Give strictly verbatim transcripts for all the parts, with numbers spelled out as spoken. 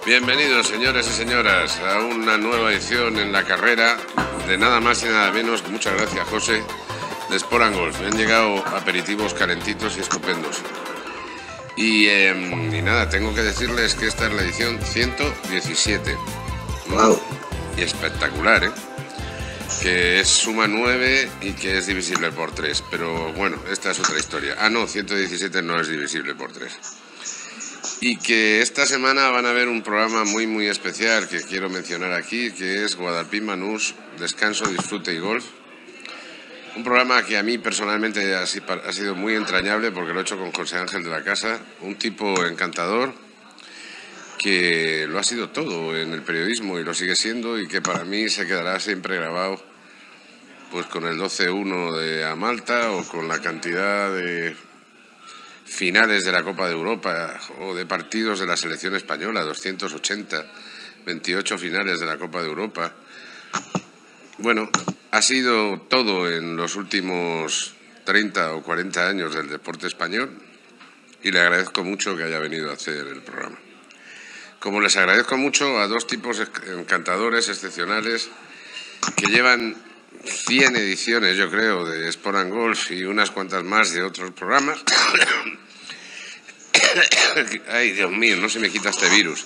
Bienvenidos, señores y señoras, a una nueva edición en la carrera de nada más y nada menos, muchas gracias, José, de Sport and Golf. Me han llegado aperitivos calentitos y estupendos. Y, eh, y nada, tengo que decirles que esta es la edición ciento diecisiete. Wow. Y espectacular, ¿eh? Que es suma nueve y que es divisible por tres. Pero bueno, esta es otra historia. Ah, no, ciento diecisiete no es divisible por tres. Y que esta semana van a ver un programa muy muy especial que quiero mencionar aquí, que es Guadalpín Manús, Descanso, Disfrute y Golf. Un programa que a mí personalmente ha sido muy entrañable porque lo he hecho con José Ángel de la Casa, un tipo encantador que lo ha sido todo en el periodismo y lo sigue siendo, y que para mí se quedará siempre grabado pues con el doce uno de a Malta o con la cantidad de finales de la Copa de Europa o de partidos de la selección española, doscientos ochenta, veintiocho finales de la Copa de Europa. Bueno, ha sido todo en los últimos treinta o cuarenta años del deporte español y le agradezco mucho que haya venido a hacer el programa. Como les agradezco mucho a dos tipos encantadores, excepcionales, que llevan cien ediciones, yo creo, de Sport and Golf y unas cuantas más de otros programas. Ay, Dios mío, no se me quita este virus.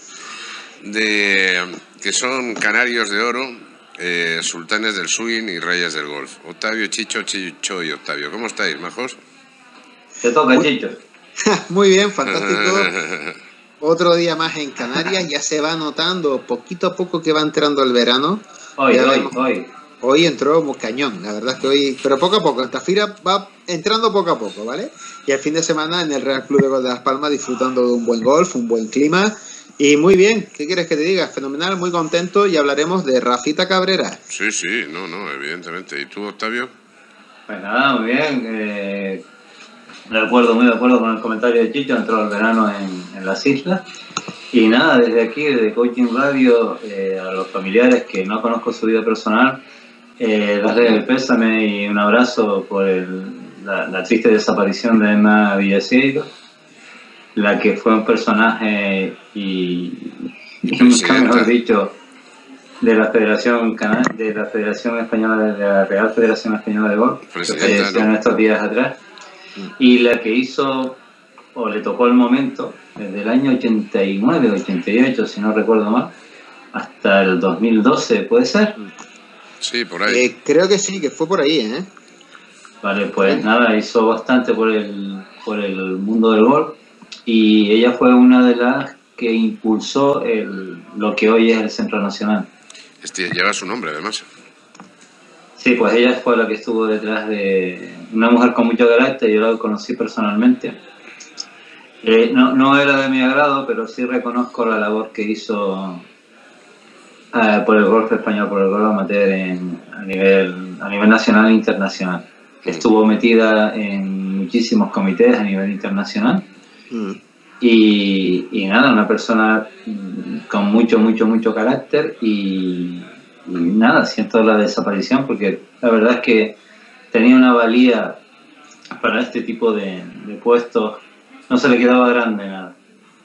De, que son canarios de oro, eh, sultanes del swing y reyes del golf. Octavio, Chicho, Chicho y Octavio. ¿Cómo estáis, majos? Te toca, Chicho. Muy bien, fantástico. Otro día más en Canarias. Ya se va notando poquito a poco que va entrando el verano. Hoy, ya hoy, vemos. hoy. Hoy entró muy cañón, la verdad es que hoy, pero poco a poco, esta fila va entrando poco a poco, ¿vale? Y el fin de semana en el Real Club de Golf de Las Palmas disfrutando de un buen golf, un buen clima, y muy bien, ¿qué quieres que te diga? Fenomenal, muy contento, y hablaremos de Rafita Cabrera. Sí, sí, no, no, evidentemente. ¿Y tú, Octavio? Pues nada, muy bien, eh, de acuerdo, muy de acuerdo con el comentario de Chicho, entró el verano en, en las islas. Y nada, desde aquí, desde Coaching Radio, eh, a los familiares que no conozco su vida personal, Eh, darle el pésame y un abrazo por el, la, la triste desaparición de Emma Villasiero, la que fue un personaje y, y nunca mejor dicho de la Federación Canal, de la Federación Española, de la Real Federación Española de Golf, que falleció en estos días atrás, y la que hizo o le tocó el momento desde el año ochenta y nueve, ochenta y ocho, si no recuerdo mal, hasta el dos mil doce, ¿puede ser? Sí, por ahí. Eh, creo que sí, que fue por ahí, ¿eh? Vale, pues nada, hizo bastante por el, por el mundo del golf, y ella fue una de las que impulsó el, lo que hoy es el Centro Nacional. Este lleva su nombre, además. Sí, pues ella fue la que estuvo detrás de una mujer con mucho carácter. Yo la conocí personalmente. Eh, no, no era de mi agrado, pero sí reconozco la labor que hizo eh, por el golf español, por el golf amateur en, a, nivel, a nivel nacional e internacional. Que estuvo metida en muchísimos comités a nivel internacional. Mm. Y, y nada, una persona con mucho, mucho, mucho carácter y, y nada, siento la desaparición porque la verdad es que tenía una valía para este tipo de, de puestos, no se le quedaba grande nada.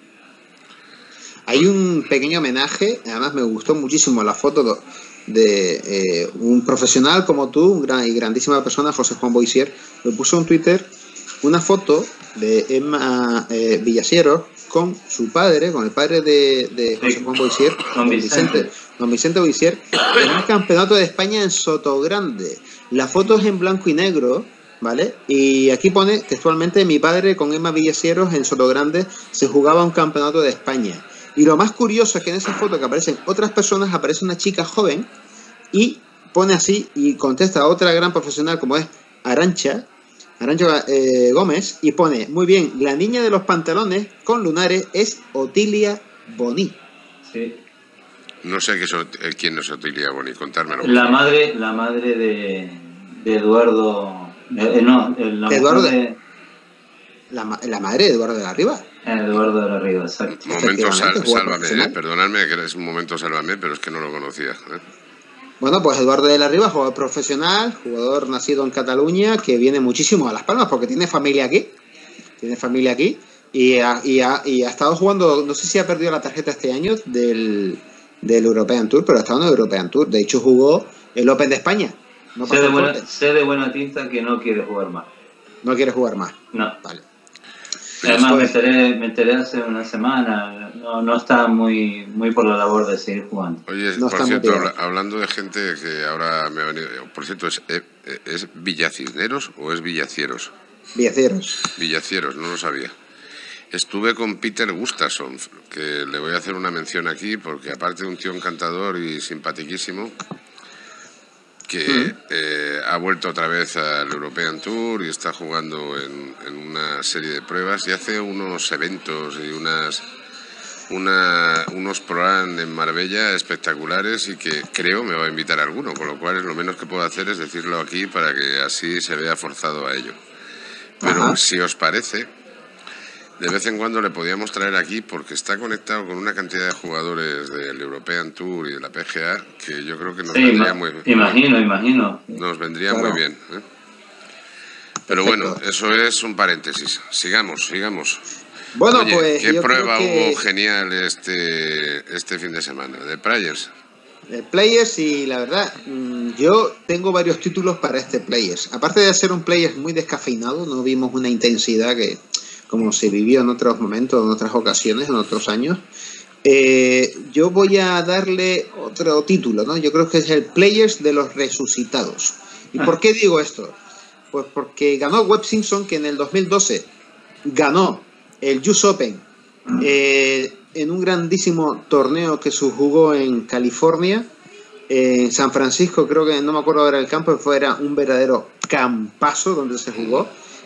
Hay un pequeño homenaje, además me gustó muchísimo la foto de eh, un profesional como tú, un gran y grandísima persona, José Juan Boisier, me puso en Twitter una foto de Emma eh, Villasiero con su padre, con el padre de, de José sí. Juan Boisier, don Vicente. Vicente, don Vicente Boisier, en un campeonato de España en Sotogrande. La foto es en blanco y negro, ¿vale? Y aquí pone textualmente: mi padre con Emma Villasiero en Sotogrande se jugaba un campeonato de España. Y lo más curioso es que en esa foto que aparecen otras personas, aparece una chica joven y pone así y contesta a otra gran profesional como es Arantxa, Arantxa eh, Gómez, y pone: muy bien, la niña de los pantalones con lunares es Otilia Boni. Sí. No sé qué so, quién es Otilia Boni, contármelo. La madre, la madre de, de Eduardo, eh, no, la Eduardo de, de, la, la madre de Eduardo de la Riva. Eduardo de la Riva, exacto. Momento sal, sálvame, eh, perdonadme que es un momento sálvame, pero es que no lo conocía. ¿eh? Bueno, pues Eduardo de la Riva, jugador profesional, jugador nacido en Cataluña, que viene muchísimo a Las Palmas porque tiene familia aquí, tiene familia aquí, Y ha, y, ha, y ha estado jugando, no sé si ha perdido la tarjeta este año del, del European Tour, pero ha estado en el European Tour. De hecho, jugó el Open de España. No sé, de buena, sé de buena tinta que no quiere jugar más. No quiere jugar más. No. Vale. Además, me enteré, me enteré hace una semana. No, no está muy, muy por la labor de seguir jugando. Oye, no por cierto, habla, hablando de gente que ahora me ha venido. Por cierto, ¿es, es Villacisneros o es Villacieros? Villacieros. Villacieros, no lo sabía. Estuve con Peter Gustafsson, que le voy a hacer una mención aquí, porque aparte de un tío encantador y simpaticísimo, que mm. eh, ha vuelto otra vez al European Tour y está jugando en, en una serie de pruebas y hace unos eventos y unas una, unos Pro-Am en Marbella espectaculares y que creo me va a invitar a alguno, con lo cual es lo menos que puedo hacer es decirlo aquí para que así se vea forzado a ello. Pero Ajá. si os parece, de vez en cuando le podíamos traer aquí porque está conectado con una cantidad de jugadores del European Tour y de la P G A que yo creo que nos sí, vendría muy bien. Imagino, imagino. Nos vendría claro. muy bien. ¿eh? Pero Perfecto. bueno, eso es un paréntesis. Sigamos, sigamos. Bueno, Oye, pues. ¿qué yo prueba creo que... hubo genial este, este fin de semana? ¿De Players? De Players, y la verdad, yo tengo varios títulos para este Players. Aparte de ser un Players muy descafeinado, no vimos una intensidad que. como se vivió en otros momentos, en otras ocasiones, en otros años. Eh, yo voy a darle otro título, ¿no? Yo creo que es el Players de los resucitados. ¿Y ah. por qué digo esto? Pues porque ganó Webb Simpson, que en el dos mil doce ganó el U S Open eh, en un grandísimo torneo que se jugó en California, eh, en San Francisco, creo que no me acuerdo ahora el campo, fue era un verdadero campazo donde se jugó.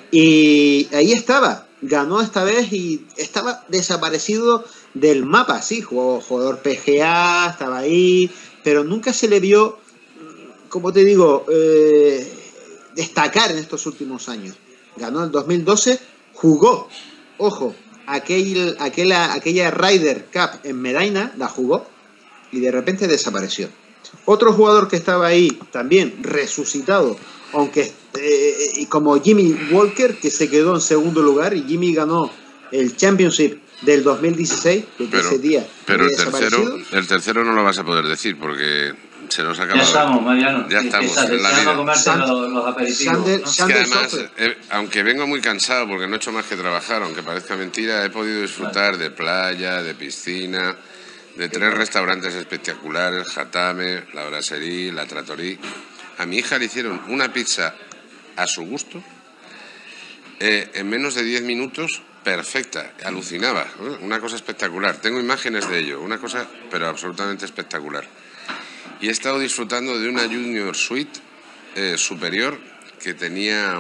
Y ahí estaba. Ganó esta vez y estaba desaparecido del mapa, sí, jugó jugador P G A, estaba ahí, pero nunca se le vio, como te digo, eh, destacar en estos últimos años. Ganó el dos mil doce, jugó, ojo, aquel, aquella, aquella Ryder Cup en Medina, la jugó y de repente desapareció. Otro jugador que estaba ahí, también resucitado, aunque eh, como Jimmy Walker, que se quedó en segundo lugar, y Jimmy ganó el Championship del dos mil dieciséis, que pero, ese día pero el tercero, el tercero no lo vas a poder decir porque se nos ha acabado. Ya estamos, Mariano. Ya estamos en la vida. Sand, los, los aperitivos, Sander, ¿no? Es que además, eh, aunque vengo muy cansado porque no he hecho más que trabajar, aunque parezca mentira, he podido disfrutar vale. de playa, de piscina, de tres bueno. restaurantes espectaculares, Jatame, la Brasserie, la Trattoria. A mi hija le hicieron una pizza a su gusto, eh, en menos de diez minutos, perfecta, alucinaba, ¿eh? Una cosa espectacular. Tengo imágenes de ello, una cosa, pero absolutamente espectacular. Y he estado disfrutando de una Junior Suite eh, superior que tenía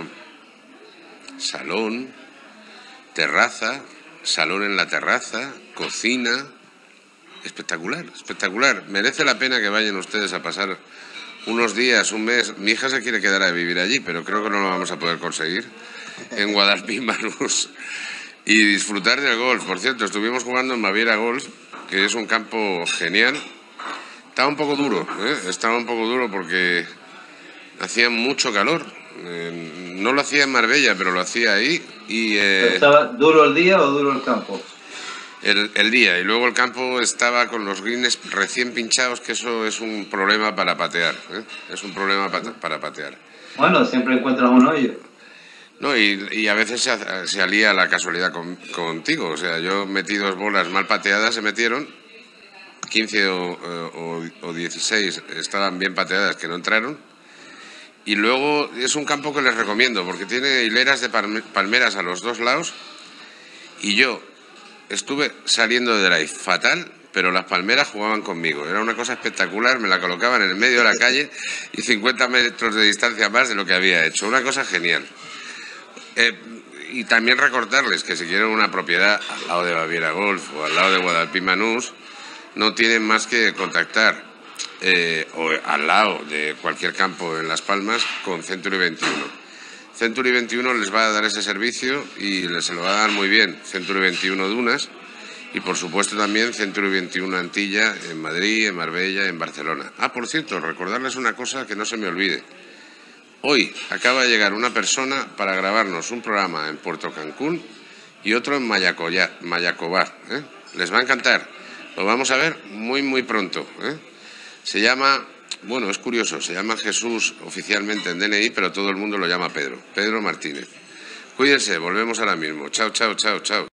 salón, terraza, salón en la terraza, cocina, espectacular, espectacular. Merece la pena que vayan ustedes a pasar unos días, un mes. Mi hija se quiere quedar a vivir allí, pero creo que no lo vamos a poder conseguir, en Guadalpí-Manús. Y disfrutar del golf. Por cierto, estuvimos jugando en Baviera Golf, que es un campo genial. Estaba un poco duro, ¿eh? Estaba un poco duro porque hacía mucho calor. Eh, no lo hacía en Marbella, pero lo hacía ahí. Y, eh, ¿estaba duro el día o duro el campo? El, el día, y luego el campo estaba con los greens recién pinchados, que eso es un problema para patear, ¿eh? Es un problema para, para patear. Bueno, siempre encuentras un hoyo. No, y, y a veces se, se alía la casualidad con, contigo, o sea, yo metí dos bolas mal pateadas, se metieron, quince o, o, o dieciséis estaban bien pateadas que no entraron, y luego es un campo que les recomiendo, porque tiene hileras de palmeras a los dos lados, y yo estuve saliendo de drive fatal, pero las palmeras jugaban conmigo. Era una cosa espectacular, me la colocaban en el medio de la calle y cincuenta metros de distancia más de lo que había hecho. Una cosa genial. Eh, y también recordarles que si quieren una propiedad al lado de Baviera Golf o al lado de Guadalpí-Manús, no tienen más que contactar eh, o al lado de cualquier campo en Las Palmas con Century veintiuno. Century veintiuno les va a dar ese servicio y se lo va a dar muy bien. Century veintiuno Dunas y por supuesto también Century veintiuno Antilla en Madrid, en Marbella, en Barcelona. Ah, por cierto, recordarles una cosa que no se me olvide. Hoy acaba de llegar una persona para grabarnos un programa en Puerto Cancún y otro en Mayacoya, Mayacobar. ¿eh? Les va a encantar. Lo vamos a ver muy, muy pronto. ¿eh? Se llama, bueno, es curioso, se llama Jesús oficialmente en D N I, pero todo el mundo lo llama Pedro. Pedro Martínez. Cuídense, volvemos ahora mismo. Chao, chao, chao, chao.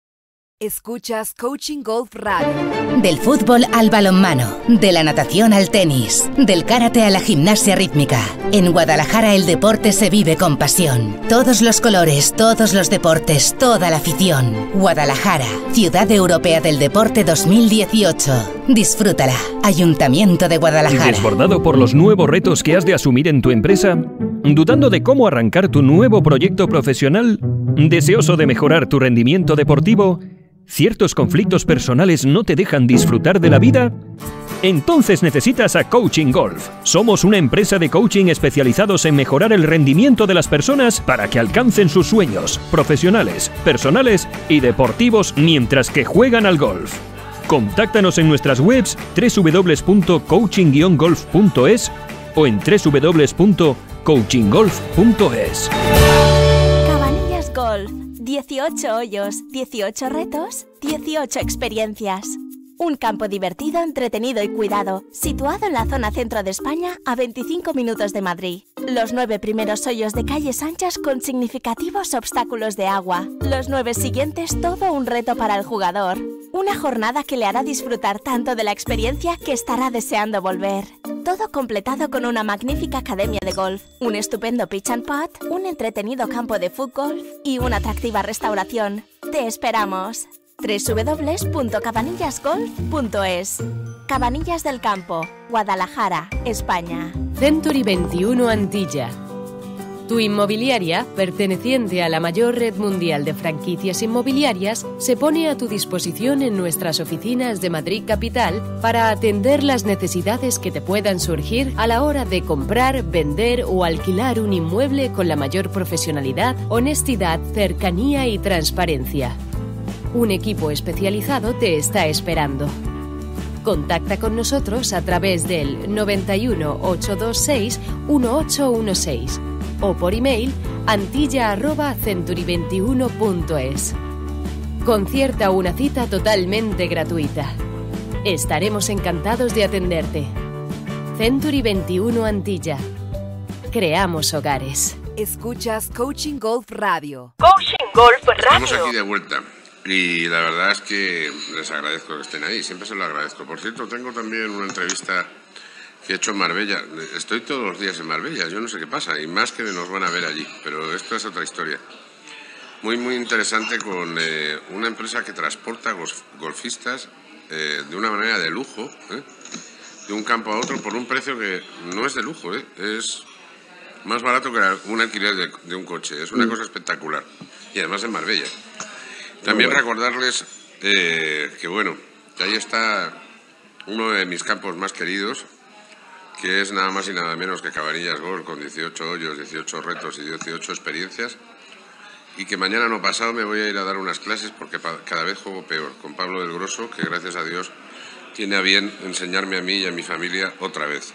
Escuchas Coaching Golf Radio. Del fútbol al balonmano, de la natación al tenis, del karate a la gimnasia rítmica. En Guadalajara el deporte se vive con pasión. Todos los colores, todos los deportes, toda la afición. Guadalajara, Ciudad Europea del Deporte dos mil dieciocho. Disfrútala. Ayuntamiento de Guadalajara. ¿Desbordado por los nuevos retos que has de asumir en tu empresa? ¿Dudando de cómo arrancar tu nuevo proyecto profesional? ¿Deseoso de mejorar tu rendimiento deportivo? ¿Ciertos conflictos personales no te dejan disfrutar de la vida? Entonces necesitas a Coaching Golf. Somos una empresa de coaching especializados en mejorar el rendimiento de las personas para que alcancen sus sueños profesionales, personales y deportivos mientras que juegan al golf. Contáctanos en nuestras webs doble u doble u doble u punto coaching guion golf punto es o en doble u doble u doble u punto coaching golf punto es. Cabanillas Golf. dieciocho hoyos, dieciocho retos, dieciocho experiencias. Un campo divertido, entretenido y cuidado, situado en la zona centro de España, a veinticinco minutos de Madrid. Los nueve primeros hoyos de calles anchas con significativos obstáculos de agua. Los nueve siguientes, todo un reto para el jugador. Una jornada que le hará disfrutar tanto de la experiencia que estará deseando volver. Todo completado con una magnífica academia de golf, un estupendo pitch and putt, un entretenido campo de fútbol y una atractiva restauración. ¡Te esperamos! doble u doble u doble u punto cabanillas golf punto es. Cabanillas del Campo, Guadalajara, España. Century veintiuno Antilla. Tu inmobiliaria, perteneciente a la mayor red mundial de franquicias inmobiliarias, se pone a tu disposición en nuestras oficinas de Madrid Capital para atender las necesidades que te puedan surgir a la hora de comprar, vender o alquilar un inmueble con la mayor profesionalidad, honestidad, cercanía y transparencia. Un equipo especializado te está esperando. Contacta con nosotros a través del noventa y uno, ochocientos veintiséis, dieciocho dieciséis o por email antilla arroba century veintiuno punto es. Concierta una cita totalmente gratuita. Estaremos encantados de atenderte. Century veintiuno Antilla. Creamos hogares. Escuchas Coaching Golf Radio. Coaching Golf Radio. Estamos aquí de vuelta. Y la verdad es que les agradezco que estén ahí, siempre se lo agradezco. Por cierto, tengo también una entrevista que he hecho en Marbella. Estoy todos los días en Marbella, yo no sé qué pasa, y más que nos van a ver allí, pero esto es otra historia. Muy, muy interesante con eh, una empresa que transporta golf, golfistas eh, de una manera de lujo, ¿eh? de un campo a otro por un precio que no es de lujo, ¿eh? es más barato que un alquiler de, de un coche, es una cosa espectacular, y además en Marbella. También recordarles eh, que, bueno, que ahí está uno de mis campos más queridos, que es nada más y nada menos que Cabanillas Golf, con dieciocho hoyos, dieciocho retos y dieciocho experiencias, y que mañana no pasado me voy a ir a dar unas clases porque cada vez juego peor, con Pablo del Grosso, que gracias a Dios tiene a bien enseñarme a mí y a mi familia otra vez.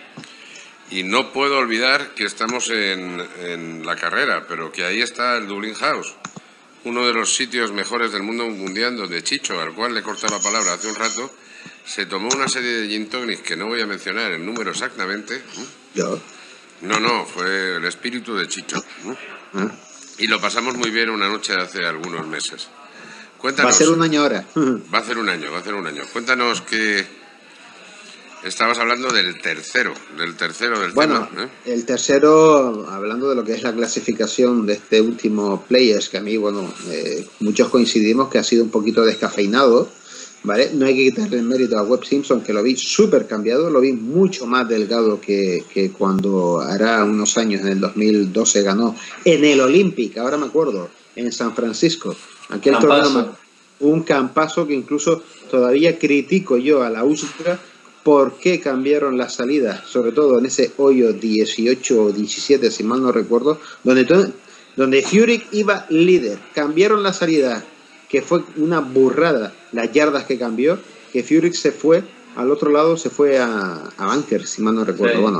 Y no puedo olvidar que estamos en, en la carrera, pero que ahí está el Dublin House, uno de los sitios mejores del mundo mundial, donde Chicho, al cual le he cortado la palabra hace un rato, se tomó una serie de gin tonics que no voy a mencionar el número exactamente. Yo. No, no, fue el espíritu de Chicho. ¿Eh? Y lo pasamos muy bien una noche hace algunos meses. Cuéntanos. Va a ser un año ahora. Va a hacer un año, va a hacer un año. Cuéntanos que estabas hablando del tercero, del tercero del bueno, tema. ¿eh? El tercero, hablando de lo que es la clasificación de este último Players, que a mí, bueno, eh, muchos coincidimos que ha sido un poquito descafeinado, ¿vale? No hay que quitarle el mérito a Webb Simpson, que lo vi súper cambiado, lo vi mucho más delgado que, que cuando hará unos años, en el dos mil doce, ganó en el Olympic, ahora me acuerdo, en San Francisco. Aquel torneo, un campazo que incluso todavía critico yo a la U S T R A por qué cambiaron las salidas, sobre todo en ese hoyo dieciocho o diecisiete, si mal no recuerdo, donde, todo, donde Furyk iba líder. Cambiaron la salida, que fue una burrada, las yardas que cambió, que Furyk se fue al otro lado, se fue a, a bunker, si mal no recuerdo. Sí. Bueno,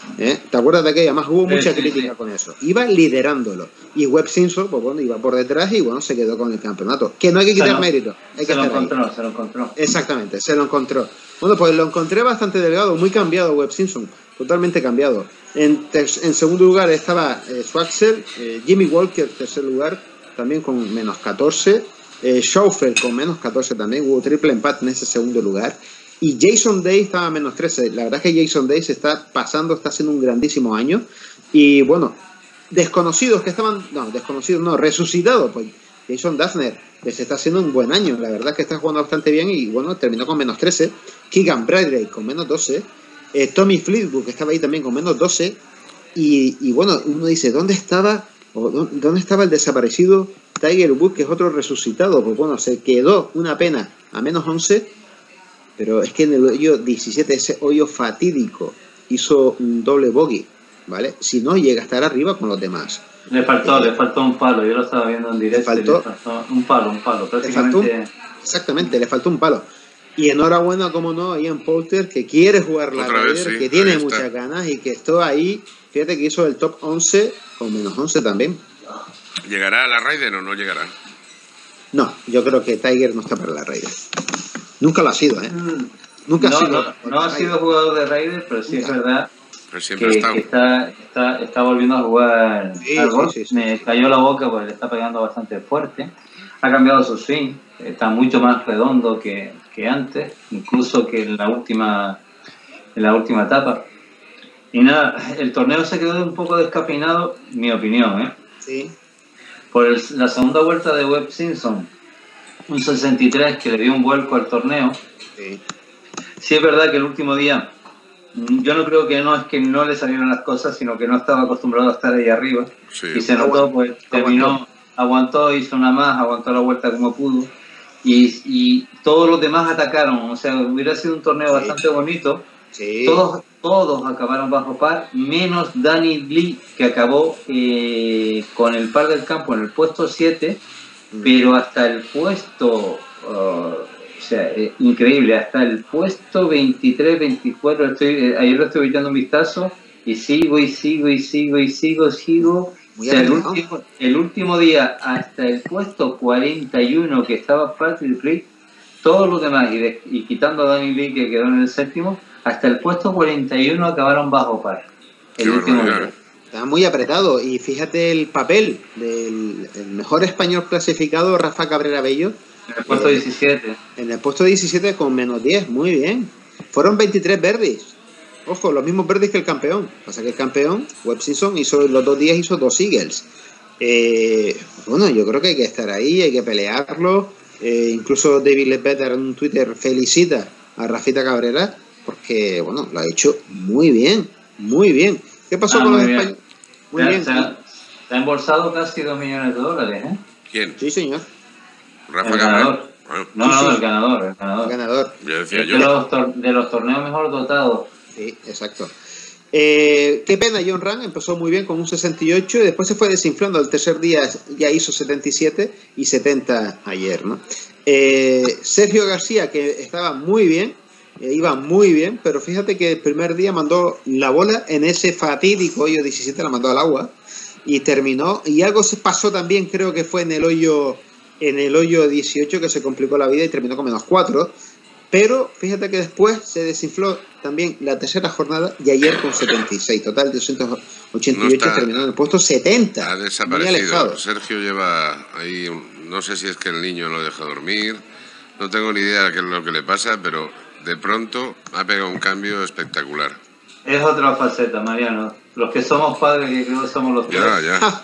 ¿Eh? ¿Te acuerdas de aquella? Además hubo Sí, mucha sí, crítica sí. con eso. Iba liderándolo. Y Webb Simpson, pues bueno, iba por detrás y bueno, se quedó con el campeonato. Que no hay que Se quitar lo- mérito. Hay que Se lo estar ahí. encontró, se lo encontró. Exactamente, se lo encontró. Bueno, pues lo encontré bastante delgado, muy cambiado Webb Simpson, totalmente cambiado. En, ter- en segundo lugar estaba eh, Schwarzer, eh, Jimmy Walker, tercer lugar, también con menos catorce. Eh, Schaufer con menos catorce también, hubo triple empate en ese segundo lugar. Y Jason Day estaba a menos trece. La verdad es que Jason Day se está pasando, está haciendo un grandísimo año. Y bueno, desconocidos que estaban, no, desconocidos no, resucitados, pues Jason Duffner, que se está haciendo un buen año, la verdad es que está jugando bastante bien y bueno, terminó con menos trece, Keegan Bradley con menos doce, eh, Tommy Fleetwood, que estaba ahí también con menos doce, y, y bueno, uno dice, ¿dónde estaba, o dó- dónde estaba el desaparecido Tiger Woods, que es otro resucitado? Pues bueno, se quedó, una pena, a menos once, pero es que en el hoyo diecisiete, ese hoyo fatídico, hizo un doble bogey, ¿vale? Si no, llega a estar arriba con los demás. Le faltó, Eh, le faltó un palo, yo lo estaba viendo en directo. y faltó- le faltó un palo, un palo, Le faltó, prácticamente. exactamente, le faltó un palo. Y enhorabuena, como no, a Ian Poulter, que quiere jugar la Otra vez, Ryder, sí, que ahí tiene está. muchas ganas y que estuvo ahí. Fíjate que hizo el top once con menos once también. ¿Llegará a la Ryder o no llegará? No, yo creo que Tiger no está para la Ryder. Nunca lo ha sido, ¿eh? Nunca no, ha sido. no, no ha sido jugador de Raider, pero sí es Nunca. verdad Pero siempre ha que, estado. que está, está, está volviendo a jugar Sí, al sí, golf. sí, sí, Me sí. cayó la boca porque le está pegando bastante fuerte. Ha cambiado su swing, está mucho más redondo que, que antes, incluso que en la última en la última etapa. Y nada, el torneo se quedó un poco descafeinado, mi opinión, ¿eh? Sí. Por el- la segunda vuelta de Webb Simpson, un sesenta y tres que le dio un vuelco al torneo. Sí. Sí es verdad que el último día, mm, yo no creo que no es que no le salieron las cosas, sino que no estaba acostumbrado a estar ahí arriba. Sí. Y se notó, pues terminó, aguantó, hizo una más, aguantó la vuelta como pudo. Y, y todos los demás atacaron, o sea, hubiera sido un torneo Sí. bastante bonito. Sí. Todos, todos acabaron bajo par, menos Danny Lee, que acabó eh, con el par del campo en el puesto siete, Mm. pero hasta el puesto, uh, o sea, eh, increíble, hasta el puesto veintitrés, veinticuatro, estoy, eh, ayer lo estoy echando un vistazo, y sigo, y sigo, y sigo, y sigo, sigo. Muy O sea, el, apretado. último, el último día, hasta el puesto cuarenta y uno, que estaba Patrick Reed, todos los demás, y, de- y quitando a Danny Lee, que quedó en el séptimo, hasta el puesto cuarenta y uno acabaron bajo par. El Qué último barbaridad, día. ¿eh? Está muy apretado. Y fíjate el papel del el mejor español clasificado, Rafa Cabrera Bello, En el puesto diecisiete. en el puesto diecisiete con menos diez. Muy bien. Fueron veintitrés birdies. Ojo, los mismos birdies que el campeón. Pasa que el campeón, Webb Simpson, hizo los dos días hizo dos eagles. Eh, bueno, yo creo que hay que estar ahí, hay que pelearlo. Eh, incluso David Ledbetter en un Twitter felicita a Rafita Cabrera porque, bueno, lo ha hecho muy bien, muy bien. ¿Qué pasó Ah, con muy los bien. españoles? Muy Se, bien. se ha, se ha embolsado casi dos millones de dólares, ¿eh? ¿Quién? Sí, señor. Rafa El Cabrera. ganador. Bueno, No, Sí, no, sí. el ganador, el ganador. Ganador. ya decía Es yo. de los, tor- de los torneos mejor dotados. Sí, exacto. Eh, qué pena, John Ram empezó muy bien con un sesenta y ocho y después se fue desinflando. El tercer día ya hizo setenta y siete y setenta ayer, ¿no? Eh, Sergio García, que estaba muy bien, eh, iba muy bien, pero fíjate que el primer día mandó la bola en ese fatídico hoyo diecisiete, la mandó al agua y terminó. Y algo se pasó también, creo que fue en el hoyo, en el hoyo dieciocho, que se complicó la vida y terminó con menos cuatro. Pero fíjate que después se desinfló también la tercera jornada y ayer con setenta y seis, total doscientos ochenta y ocho, No está- terminó en el puesto setenta. Ha Muy desaparecido. alejado. Sergio lleva ahí, un- no sé si es que el niño lo deja dormir, no tengo ni idea de qué es lo que le pasa, pero de pronto ha pegado un cambio espectacular. Es otra faceta, Mariano. Los que somos padres, que creo que somos los tres. Ya, ya.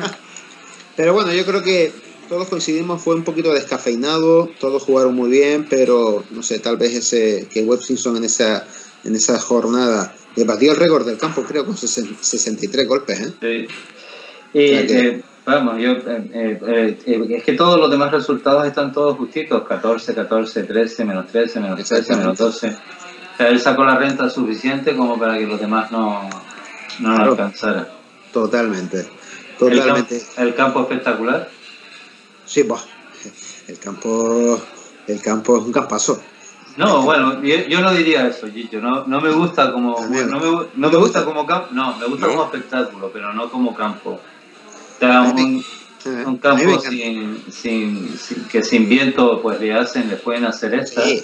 Pero bueno, yo creo que todos coincidimos, fue un poquito descafeinado, todos jugaron muy bien, pero no sé, tal vez ese que Webb Simpson en esa en esa jornada le batió el récord del campo, creo, con sesenta y tres golpes, ¿eh? Sí. Y, O sea que- eh, vamos, yo, eh, eh, eh, es que todos los demás resultados están todos justitos, catorce, catorce, trece, menos trece, menos trece, menos doce. O sea, él sacó la renta suficiente como para que los demás no, no Claro. alcanzaran. Totalmente, El, totalmente. campo, el campo espectacular. Sí, pues, el campo, el campo es un campazo. No, bueno, yo, yo no diría eso, Chicho. No, no me gusta como no me, no me gusta como campo, no, me gusta ¿No? como espectáculo, pero no como campo. O sea, un, un campo sin, sin, sin que sin viento pues le hacen, le pueden hacer esta. Sí.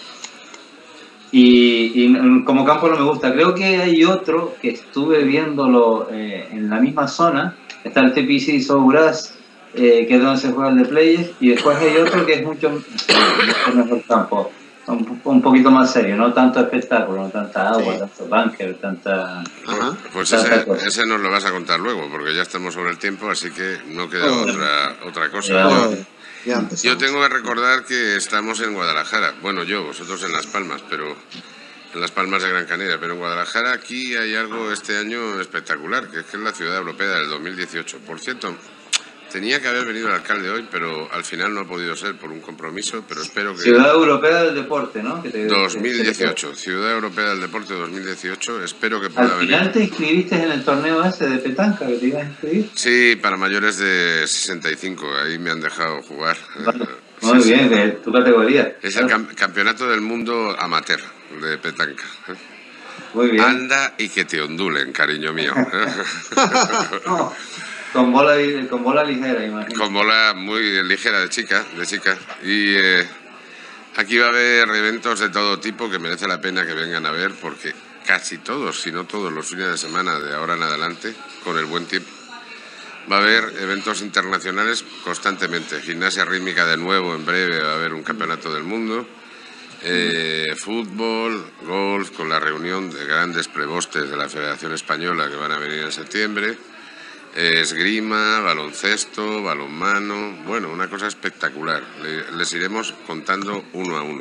Y, y como campo no me gusta. Creo que hay otro que estuve viéndolo eh, en la misma zona. Está el T P C Sobras, eh, que es donde se juega el de Players, y después hay otro que es mucho, mucho mejor campo. Un, un poquito más serio, no tanto espectáculo, no tanta agua, sí. tanto bunker, tanta... Ajá. Pues tanta ese, ese nos lo vas a contar luego, porque ya estamos sobre el tiempo, así que no queda Oh. otra otra cosa. Ya. Yo, Ya empezamos. yo tengo que recordar que estamos en Guadalajara. Bueno, yo, vosotros en Las Palmas, pero en Las Palmas de Gran Canaria. Pero en Guadalajara aquí hay algo este año espectacular, que es que es la Ciudad Europea del dos mil dieciocho. Por cierto, tenía que haber venido el alcalde hoy, pero al final no ha podido ser por un compromiso, pero espero que... Ciudad Europea del Deporte, ¿no? Que te, dos mil dieciocho, Ciudad Europea del Deporte dos mil dieciocho, espero que pueda Al venir. final te inscribiste en el torneo ese de petanca que te ibas a inscribir. Sí, para mayores de sesenta y cinco, ahí me han dejado jugar. Vale. Eh, Muy sí, bien, sí. de tu categoría. Es el cam- campeonato del mundo amateur de petanca. Muy bien. Anda y que te ondulen, cariño mío. No, con, bola, con bola ligera, imagino. Con bola muy ligera de chica, de chica. Y eh, aquí va a haber eventos de todo tipo que merece la pena que vengan a ver, porque casi todos, si no todos los fines de semana de ahora en adelante, con el buen tiempo, va a haber eventos internacionales constantemente. Gimnasia rítmica de nuevo, en breve va a haber un campeonato del mundo. Eh, fútbol, golf, con la reunión de grandes prebostes de la Federación Española que van a venir en septiembre. Eh, esgrima, baloncesto, balonmano. Bueno, una cosa espectacular. Le- les iremos contando uno a uno.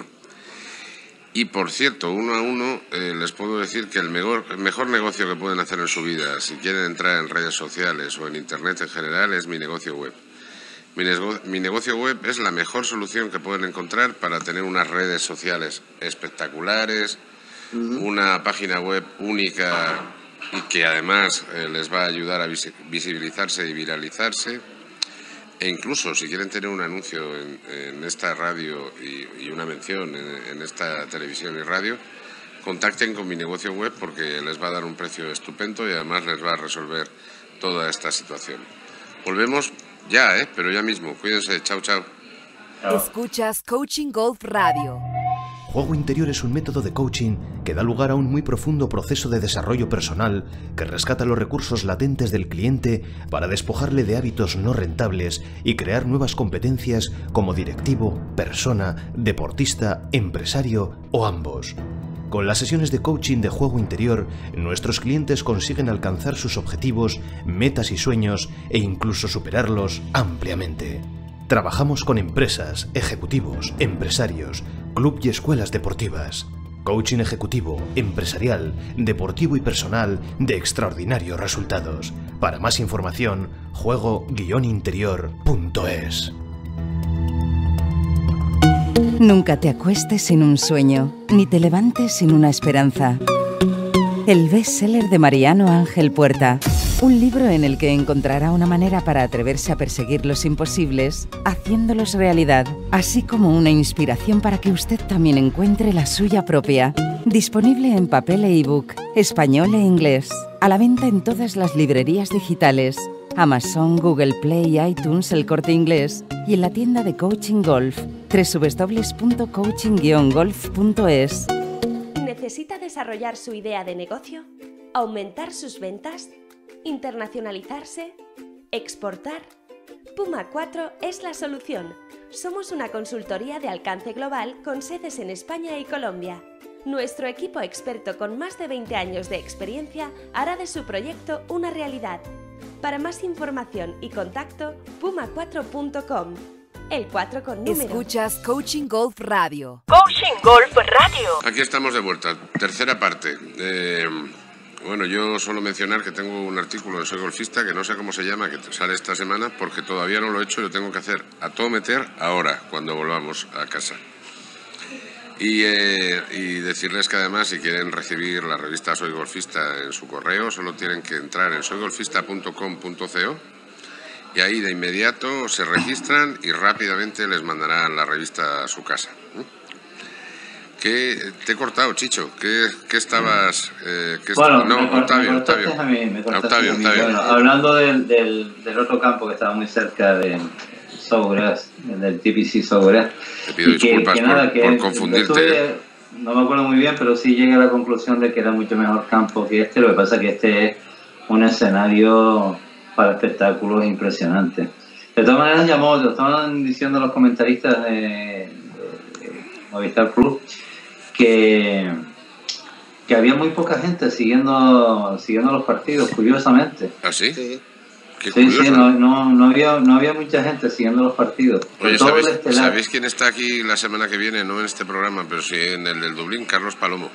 Y por cierto, uno a uno eh, les puedo decir que el mejor, el mejor negocio que pueden hacer en su vida, si quieren entrar en redes sociales o en internet en general, es Mi Negocio Web. Mi, nego- mi Negocio Web es la mejor solución que pueden encontrar para tener unas redes sociales espectaculares, una página web única y que además eh, les va a ayudar a visi- visibilizarse y viralizarse. E incluso si quieren tener un anuncio en, en esta radio y, y una mención en, en esta televisión y radio, contacten con Mi Negocio Web porque les va a dar un precio estupendo y además les va a resolver toda esta situación. Volvemos ya, ¿eh? Pero ya mismo. Cuídense. Chao, chao. Escuchas Coaching Golf Radio. Juego Interior es un método de coaching que da lugar a un muy profundo proceso de desarrollo personal que rescata los recursos latentes del cliente para despojarle de hábitos no rentables y crear nuevas competencias como directivo, persona, deportista, empresario o ambos. Con las sesiones de coaching de Juego Interior, nuestros clientes consiguen alcanzar sus objetivos, metas y sueños e incluso superarlos ampliamente. Trabajamos con empresas, ejecutivos, empresarios, club y escuelas deportivas. Coaching ejecutivo, empresarial, deportivo y personal de extraordinarios resultados. Para más información, juego interior punto es. Nunca te acuestes sin un sueño, ni te levantes sin una esperanza. El bestseller de Mariano Ángel Puerta. Un libro en el que encontrará una manera para atreverse a perseguir los imposibles, haciéndolos realidad, así como una inspiración para que usted también encuentre la suya propia. Disponible en papel e ebook, español e inglés. A la venta en todas las librerías digitales. Amazon, Google Play, iTunes, El Corte Inglés y en la tienda de Coaching Golf, doble u doble u doble u punto coaching guion golf punto es. ¿Necesita desarrollar su idea de negocio? ¿Aumentar sus ventas? ¿Internacionalizarse? ¿Exportar? Puma cuatro es la solución. Somos una consultoría de alcance global con sedes en España y Colombia. Nuestro equipo experto con más de veinte años de experiencia hará de su proyecto una realidad. Para más información y contacto, puma cuatro punto com. El cuatro con número. Escuchas Coaching Golf Radio. Coaching Golf Radio. Aquí estamos de vuelta. Tercera parte. Eh, bueno, yo suelo mencionar que tengo un artículo de Soy Golfista que no sé cómo se llama, que sale esta semana porque todavía no lo he hecho y lo tengo que hacer a todo meter ahora, cuando volvamos a casa. Y, eh, y decirles que además si quieren recibir la revista Soy Golfista en su correo, solo tienen que entrar en soy golfista punto com punto co y ahí de inmediato se registran y rápidamente les mandarán la revista a su casa. ¿Qué, te he cortado, Chicho? ¿Qué, qué estabas...? Eh, qué bueno, no, me, Octavio, me Octavio. A mí, me Octavio, a mí. Octavio. Bueno, hablando del, del, del otro campo que estaba muy cerca de Sowgrass, del T P C Sowgrass. Te pido disculpas que, que nada, por, que por confundirte. Estuve, no me acuerdo muy bien, pero sí llegué a la conclusión de que era mucho mejor campo que este. Lo que pasa es que este es un escenario para espectáculos impresionantes. De todas maneras, llamó, lo estaban diciendo los comentaristas de, de, de Movistar Plus que, que había muy poca gente siguiendo siguiendo los partidos, curiosamente. ¿Ah, sí? Sí, Qué sí, sí no, no, no, había, no había mucha gente siguiendo los partidos. Oye, ¿sabéis, ¿sabéis quién está aquí la semana que viene? No en este programa, pero sí en el del Dublín, Carlos Palomo.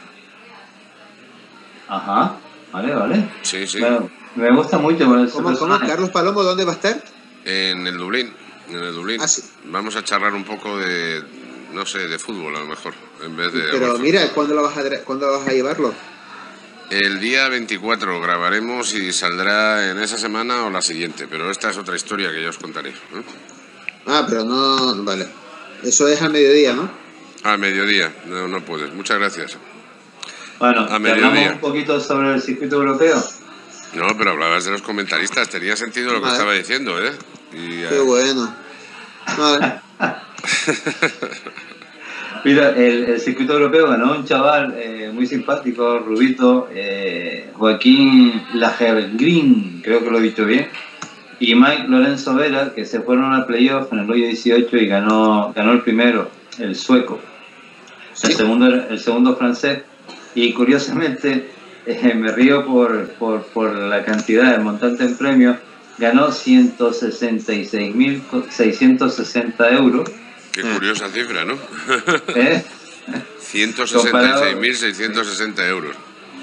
Ajá, vale, vale. Sí, sí. Me, me gusta mucho. Por ¿Cómo, ¿Cómo? ¿Carlos Palomo dónde va a estar? En el Dublín, en el Dublín. Ah, sí. Vamos a charlar un poco de, no sé, de fútbol a lo mejor, en vez de... Pero mira, ¿cuándo, lo vas a, ¿cuándo vas a llevarlo? El día veinticuatro grabaremos y saldrá en esa semana o la siguiente, pero esta es otra historia que ya os contaré, ¿eh? Ah, pero no... Vale. Eso es al mediodía, ¿no? Al mediodía, no, no puedes. Muchas gracias. Bueno, a mediodía. Un poquito sobre el circuito europeo. No, pero hablabas de los comentaristas, tenía sentido lo que vale. estaba diciendo, ¿eh? Y, Qué uh... bueno. Vale. Mira, el, el circuito europeo ganó un chaval eh, muy simpático, rubito, eh, Joaquín Lagergren, creo que lo he dicho bien, y Mike Lorenzo Vera, que se fueron al playoff en el hoyo dieciocho y ganó, ganó el primero, el sueco, ¿sí? el, segundo, el segundo francés, y curiosamente... Eh, me río por, por, por la cantidad, el montante en premios, ganó ciento sesenta y seis mil seiscientos sesenta euros. Qué curiosa cifra, ¿no? ¿Eh? ciento sesenta y seis mil seiscientos sesenta euros.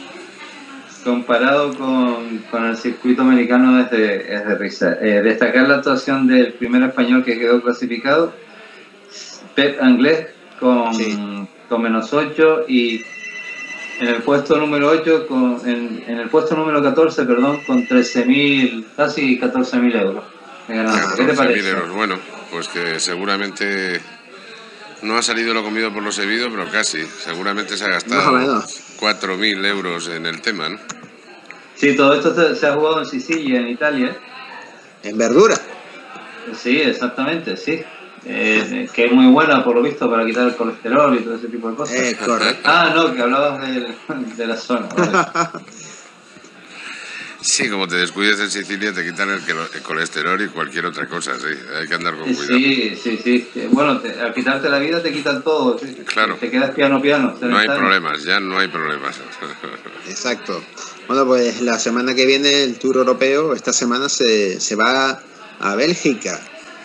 Comparado con, con el circuito americano es de, es de risa. Eh, destacar la actuación del primer español que quedó clasificado, Pep Anglés, con, sí. con menos ocho, y en el puesto número ocho, con, en, en el puesto número catorce, perdón, con trece mil, casi catorce mil euros. ¿Qué te parece? Euros. Bueno, pues que seguramente no ha salido lo comido por lo servido, pero casi. Seguramente se ha gastado cuatro mil euros en el tema, ¿no? Sí, todo esto se, se ha jugado en Sicilia, en Italia. ¿En verdura? Sí, exactamente, sí. Eh, que es muy buena por lo visto para quitar el colesterol y todo ese tipo de cosas. Eh, correcto. Ah, no, que hablabas de, de la zona. ¿Vale? Sí, como te descuides en Sicilia te quitan el, el colesterol y cualquier otra cosa, sí, hay que andar con cuidado. Sí, sí, sí. Bueno, te, al quitarte la vida te quitan todo. ¿Sí? Claro. Te quedas piano, piano. No hay problemas, ya no hay problemas. Exacto. Bueno, pues la semana que viene el Tour Europeo, esta semana se, se va a Bélgica.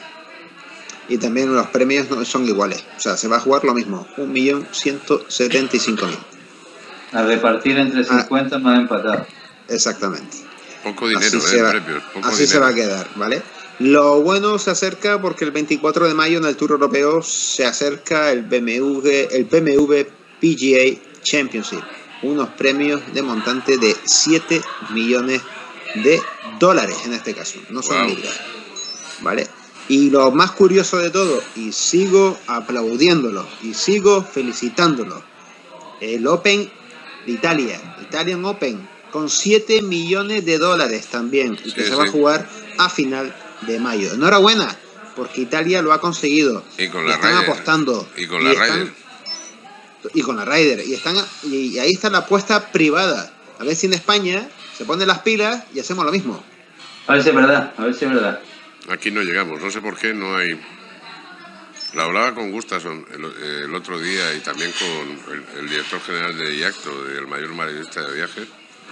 Y también los premios no son iguales. O sea, se va a jugar lo mismo. un millón ciento setenta y cinco mil. A repartir entre cincuenta ah, más empatados. Exactamente. Poco dinero, así eh, va, premios. Poco así dinero. se va a quedar, ¿vale? Lo bueno se acerca porque el veinticuatro de mayo en el Tour Europeo se acerca el B M W, el B M W P G A Championship. Unos premios de montante de siete millones de dólares en este caso. No son wow. libras. ¿Vale? Y lo más curioso de todo, y sigo aplaudiéndolo, y sigo felicitándolo, el Open de Italia, Italian Open, con siete millones de dólares también, y que sí, se va sí. a jugar a final de mayo. Enhorabuena, porque Italia lo ha conseguido. Y con la están Ryder. apostando. Y con la y están, Ryder. Y con la Ryder. Y, están, y ahí está la apuesta privada. A ver si en España se ponen las pilas y hacemos lo mismo. A ver si es verdad, a ver si es verdad. Aquí no llegamos, no sé por qué, no hay... La hablaba con Gustafsson el, el otro día y también con el, el director general de IACTO, del mayor mayorista de viajes.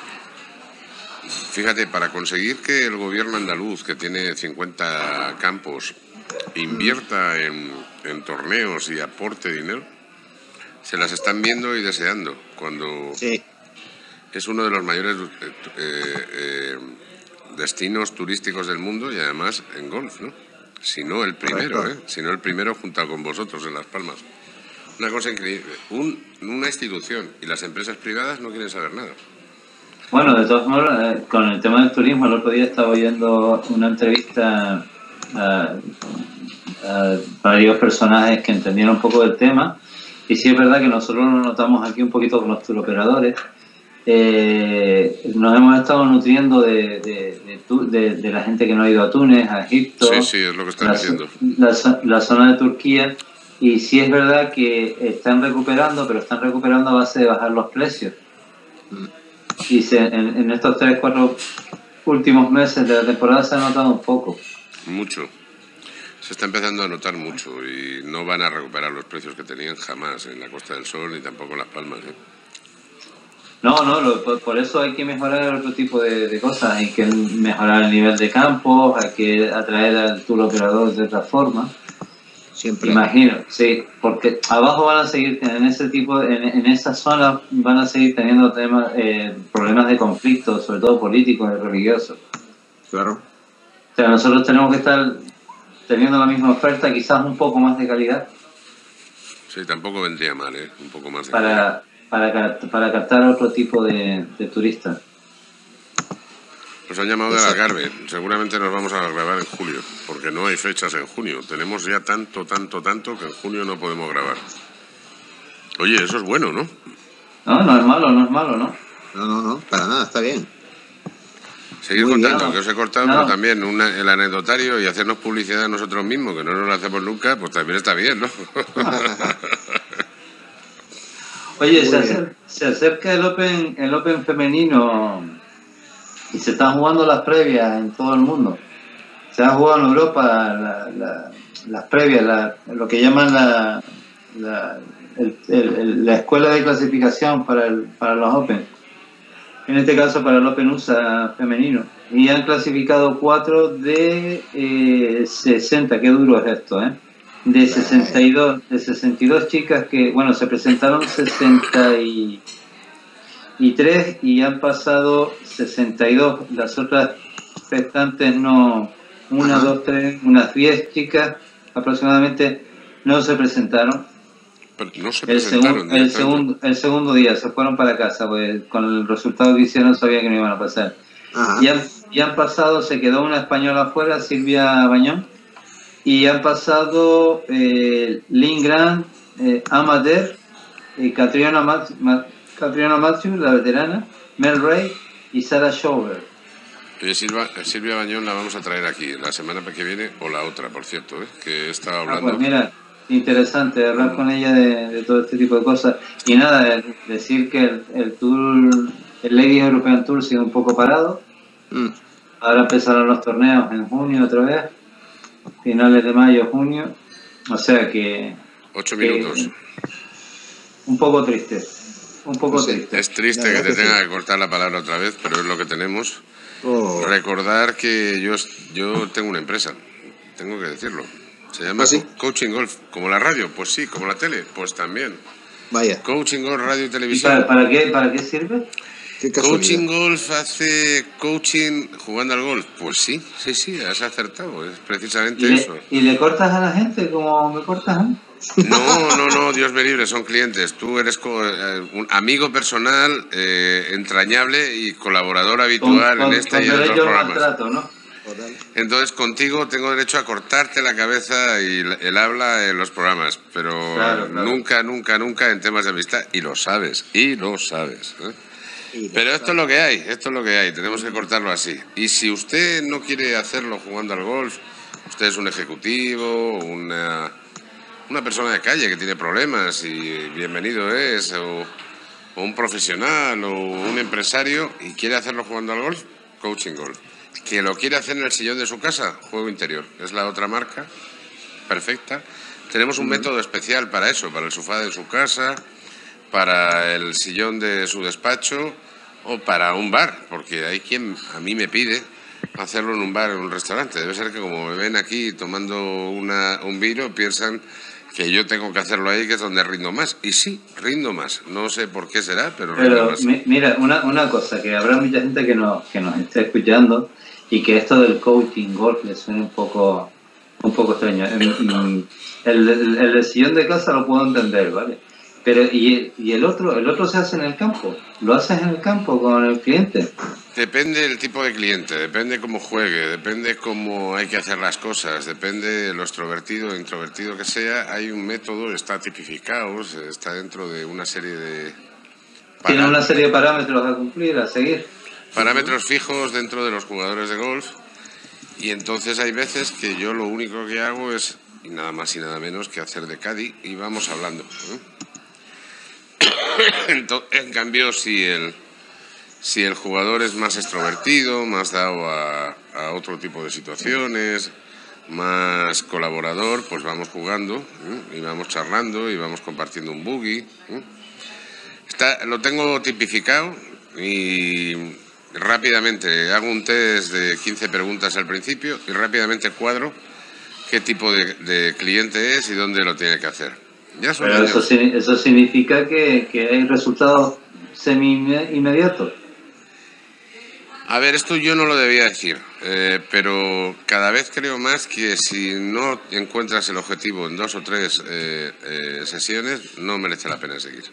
Fíjate, para conseguir que el gobierno andaluz, que tiene cincuenta campos, invierta en, en torneos y aporte dinero, se las están viendo y deseando, cuando sí. es uno de los mayores eh, eh, destinos turísticos del mundo y además en golf, ¿no? Si no el primero, ¿eh? Si no el primero junto con vosotros en Las Palmas. Una cosa increíble. Un, una institución y las empresas privadas no quieren saber nada. Bueno, de todos modos, eh, con el tema del turismo, el otro día estaba oyendo una entrevista a, a varios personajes que entendían un poco del tema Y sí es verdad que nosotros nos notamos aquí un poquito con los turoperadores. Eh, nos hemos estado nutriendo de, de, de, de, de la gente que no ha ido a Túnez, a Egipto. Sí, sí, es lo que están la, diciendo. La, la zona de Turquía. Y sí es verdad que están recuperando, pero están recuperando a base de bajar los precios. Y se, en, en estos tres, cuatro últimos meses de la temporada se ha notado un poco. Mucho. Se está empezando a notar mucho y no van a recuperar los precios que tenían jamás en la Costa del Sol ni tampoco en Las Palmas, ¿eh? No, no, lo, por, por eso hay que mejorar otro tipo de, de cosas. Hay que mejorar el nivel de campos, hay que atraer al tour operador de otra forma. Siempre. Imagino, sí, porque abajo van a seguir en ese tipo, en, en esa zona van a seguir teniendo temas, eh, problemas de conflicto, sobre todo políticos y religiosos. Claro. O sea, nosotros tenemos que estar teniendo la misma oferta, quizás un poco más de calidad. Sí, tampoco vendría mal, ¿eh? Un poco más de para, calidad. Para, para captar otro tipo de, de turistas. Nos han llamado del Algarve. Seguramente nos vamos a grabar en julio, porque no hay fechas en junio. Tenemos ya tanto, tanto, tanto que en junio no podemos grabar. Oye, eso es bueno, ¿no? No, no es malo, no es malo, ¿no? No, no, no, para nada, está bien. Seguir Muy contando, bien. que os he cortado, No. pero también una, el anecdotario y hacernos publicidad nosotros mismos, que no nos lo hacemos nunca, pues también está bien, ¿no? Oye, Muy se, bien. acer- se acerca el Open, el Open femenino y se están jugando las previas en todo el mundo. Se ha jugado en Europa la- la- las previas, la- lo que llaman la, la, el- el- el- la escuela de clasificación para, el, para los Open. En este caso para el Open U S A femenino. Y han clasificado cuatro de eh, sesenta, qué duro es esto, ¿eh? De sesenta y dos, de sesenta y dos chicas que, bueno, se presentaron sesenta y tres y han pasado sesenta y dos. Las otras restantes no, una, Ajá. dos, tres, unas diez chicas aproximadamente no se presentaron. Pero no se El, presentaron segun- el, directamente. segundo, el segundo día se fueron para casa, pues con el resultado que hicieron sabía que no iban a pasar. Ajá. Y han, y han pasado, se quedó una española afuera, Silvia Bañón, y han pasado eh, Lynn Grant, eh, Amader, eh, Catriona, Mat- Ma- Catriona Matthews, la veterana, Mel Ray y Sarah Schober. Oye, Silva, Silvia Bañón la vamos a traer aquí la semana que viene, o la otra, por cierto, ¿eh? Que he estado Ah, hablando. pues mira, interesante hablar con ella de, de todo este tipo de cosas. Y nada, eh, decir que el, el tour, el Ladies European Tour sigue un poco parado. Mm. Ahora empezarán los torneos en junio otra vez, finales de mayo, junio. O sea que Ocho que- minutos. un poco triste, un poco Sí. triste. Es triste La que verdad te que tenga sí. que cortar la palabra otra vez, pero es lo que tenemos. Oh. Recordar que yo, yo tengo una empresa, tengo que decirlo. Se llama ¿Ah, sí? Co- Coaching Golf. ¿Como la radio? Pues sí. ¿Como la tele? Pues también. Vaya, Coaching Golf, radio y ¿Y televisión. para, para qué, para qué sirve? qué Coaching casualidad. Golf hace coaching jugando al golf. Pues sí, sí, sí, has acertado. Es precisamente ¿Y eso. le, ¿Y le cortas a la gente como me cortas a mí? No, no, no, Dios me libre, son clientes. Tú eres co- eh, un amigo personal, eh, entrañable y colaborador habitual con, en este con y en otros derecho al programas. maltrato, ¿no? Total. Entonces, contigo tengo derecho a cortarte la cabeza y el el habla en los programas, pero Claro, claro. nunca, nunca, nunca en temas de amistad. Y lo sabes, y lo sabes. ¿eh? Y Pero esto es lo que hay, esto es lo que hay, tenemos que cortarlo así. Y si usted no quiere hacerlo jugando al golf, usted es un ejecutivo, una, una persona de calle que tiene problemas y bienvenido es, o, o un profesional o un empresario y quiere hacerlo jugando al golf, Coaching Golf. Que lo quiere hacer en el sillón de su casa, Juego Interior, es la otra marca, perfecta. Tenemos un método especial para eso, para el sofá de su casa, para el sillón de su despacho o para un bar, porque hay quien a mí me pide hacerlo en un bar o en un restaurante. Debe ser que como me ven aquí tomando una, un vino, piensan que yo tengo que hacerlo ahí, que es donde rindo más. Y sí, rindo más. No sé por qué será, pero rindo Pero más. mi- mira, una, una cosa, que habrá mucha gente que nos, que nos esté escuchando y que esto del coaching golf le suene un poco, un poco extraño. En- en- El, el, el del sillón de casa lo puedo entender, ¿vale? Pero y, y el otro, el otro se hace en el campo, lo haces en el campo con el cliente. Depende del tipo de cliente, depende cómo juegue, depende cómo hay que hacer las cosas, depende de lo extrovertido o introvertido que sea. Hay un método, está tipificado, está dentro de una serie de... Tiene una serie de parámetros a cumplir, a seguir. Parámetros fijos dentro de los jugadores de golf. Y entonces hay veces que yo lo único que hago es, y nada más y nada menos, que hacer de caddy y vamos hablando. ¿eh? En cambio, si el... Si el jugador es más extrovertido, más dado a, a otro tipo de situaciones, más colaborador, pues vamos jugando, ¿eh? Y vamos charlando y vamos compartiendo un buggy. ¿eh? Está, lo tengo tipificado y rápidamente hago un test de quince preguntas al principio y rápidamente cuadro qué tipo de, de cliente es y dónde lo tiene que hacer. Ya son Pero eso, eso significa que, que hay resultados semi-inmediatos. A ver, esto yo no lo debía decir, eh, pero cada vez creo más que si no encuentras el objetivo en dos o tres eh, eh, sesiones, no merece la pena seguir.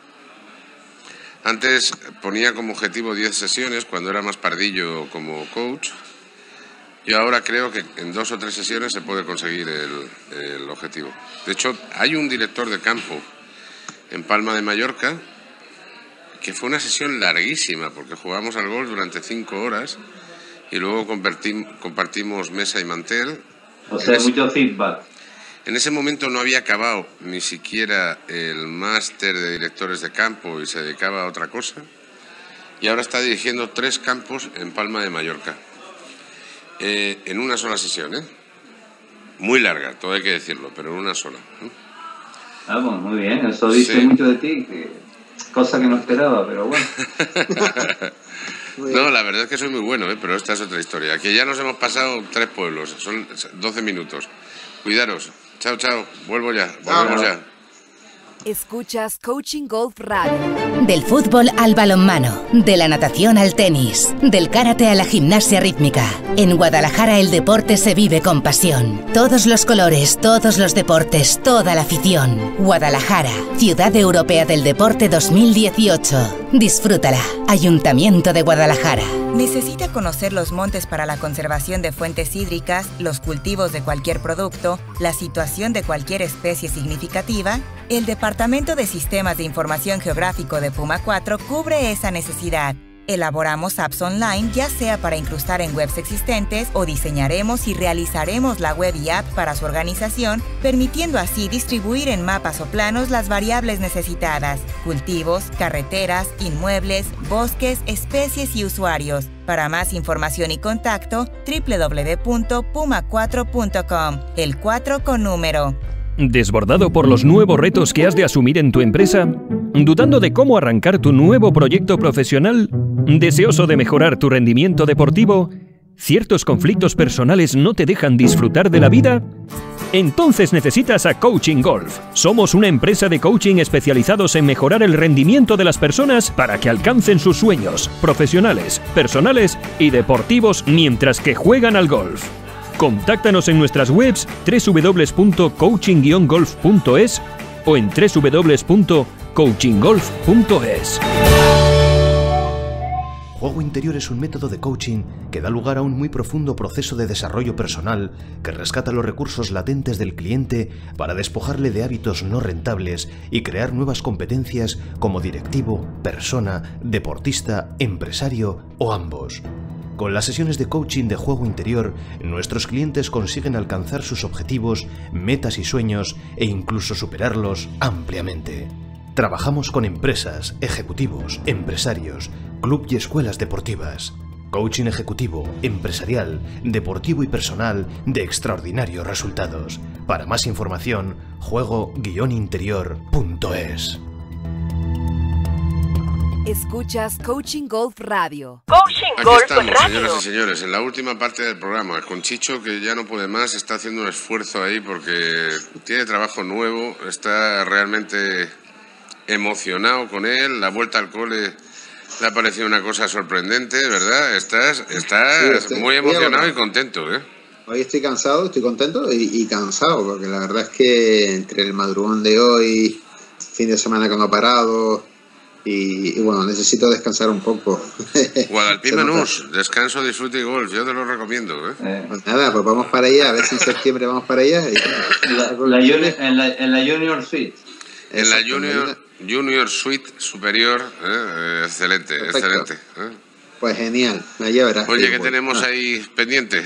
Antes ponía como objetivo diez sesiones cuando era más pardillo como coach. Yo ahora creo que en dos o tres sesiones se puede conseguir el, el objetivo. De hecho, hay un director de campo en Palma de Mallorca que fue una sesión larguísima, porque jugamos al golf durante cinco horas y luego compartimos mesa y mantel. O sea, ese, mucho feedback. En ese momento no había acabado ni siquiera el máster de directores de campo y se dedicaba a otra cosa. Y ahora está dirigiendo tres campos en Palma de Mallorca, eh, en una sola sesión, ¿eh? Muy larga, todo hay que decirlo, pero en una sola. ¿eh? Ah, pues muy bien, eso dice sí. mucho de ti, que... cosa que no esperaba, pero bueno. No, la verdad es que soy muy bueno, ¿eh? Pero esta es otra historia. Que ya nos hemos pasado tres pueblos, son doce minutos. Cuidaros. Chao, chao. Vuelvo ya. Volvemos ya. Escuchas Coaching Golf Radio. Del fútbol al balonmano, de la natación al tenis, del karate a la gimnasia rítmica. En Guadalajara el deporte se vive con pasión. Todos los colores, todos los deportes, toda la afición. Guadalajara, Ciudad Europea del Deporte dos mil dieciocho. Disfrútala. Ayuntamiento de Guadalajara. ¿Necesita conocer los montes para la conservación de fuentes hídricas, los cultivos de cualquier producto, la situación de cualquier especie significativa? El Departamento de Sistemas de Información Geográfico de Puma cuatro cubre esa necesidad. Elaboramos apps online, ya sea para incrustar en webs existentes o diseñaremos y realizaremos la web y app para su organización, permitiendo así distribuir en mapas o planos las variables necesitadas: cultivos, carreteras, inmuebles, bosques, especies y usuarios. Para más información y contacto, doble u doble u doble u punto puma cuatro punto com, el cuatro con número. ¿Desbordado por los nuevos retos que has de asumir en tu empresa? ¿Dudando de cómo arrancar tu nuevo proyecto profesional? ¿Deseoso de mejorar tu rendimiento deportivo? ¿Ciertos conflictos personales no te dejan disfrutar de la vida? Entonces necesitas a Coaching Golf. Somos una empresa de coaching especializados en mejorar el rendimiento de las personas para que alcancen sus sueños profesionales, personales y deportivos mientras que juegan al golf. Contáctanos en nuestras webs doble u doble u doble u punto coaching guion golf punto es o en doble u doble u doble u punto coaching golf punto es. Juego interior es un método de coaching que da lugar a un muy profundo proceso de desarrollo personal que rescata los recursos latentes del cliente para despojarle de hábitos no rentables y crear nuevas competencias como directivo, persona, deportista, empresario o ambos. Con las sesiones de coaching de juego interior, nuestros clientes consiguen alcanzar sus objetivos, metas y sueños e incluso superarlos ampliamente. Trabajamos con empresas, ejecutivos, empresarios, club y escuelas deportivas. Coaching ejecutivo, empresarial, deportivo y personal de extraordinarios resultados. Para más información, juego guion interior punto es. Escuchas Coaching Golf Radio. Coaching Aquí Golf estamos, Radio. señoras y señores, en la última parte del programa. Con Chicho, que ya no puede más, está haciendo un esfuerzo ahí porque tiene trabajo nuevo, está realmente emocionado con él. La vuelta al cole le ha parecido una cosa sorprendente, ¿verdad? Estás, estás Sí, estoy- muy estoy emocionado ahora. y contento, ¿eh? Hoy estoy cansado, estoy contento y, y cansado, porque la verdad es que entre el madrugón de hoy, fin de semana que no ha parado, Y, y bueno, necesito descansar un poco. Guadalpín Menús, descanso, disfrute y golf, yo te lo recomiendo. ¿eh? Eh. Pues nada, pues vamos para allá, a ver si en septiembre vamos para allá. Y... La, la junior, en, la, en la Junior Suite. En la Junior, junior Suite superior, ¿eh? excelente, perfecto. excelente. ¿eh? Pues genial, allá verás. Oye, ¿qué tenemos ah. ahí pendiente?